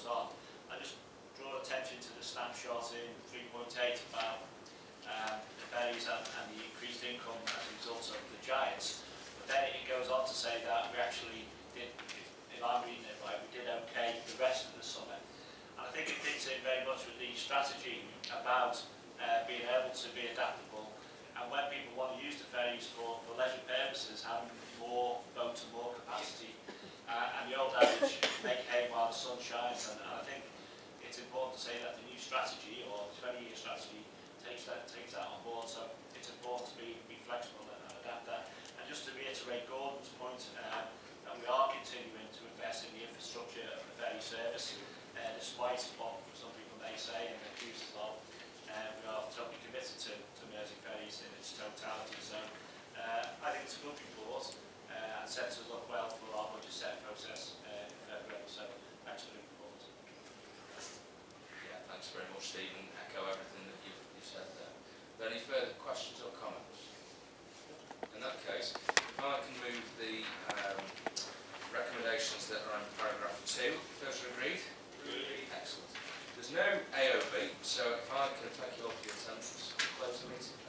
goes on. I just draw attention to the snapshot in 3.8 about the ferries and the increased income as a result of the giants. But then it goes on to say that we actually did, if I'm reading it right, we did okay the rest of the summer. And I think it fits in very much with the strategy about being able to be adaptable, and when people want to use the ferries for leisure purposes, having more boats and more capacity. And the old adage, make hay while the sun shines, and I think it's important to say that the new strategy, or 20-year strategy, takes that on board. So it's important to be flexible and adapt that. And just to reiterate Gordon's point, that we are continuing to invest in the infrastructure of the ferry service, despite what some people may say and accuse us of. We are totally committed to Mersey ferries in its totality. So I think it's a good report and sets us up well for our budget set process in February. So thanks for the report. Yeah, thanks very much, Stephen. Echo everything that you've said there. Are there any further questions or comments? In that case, if I can move the recommendations that are in paragraph 2. Those are agreed? Agreed. Excellent. There's no AOB, so if I can take you off your attendance, close the meeting.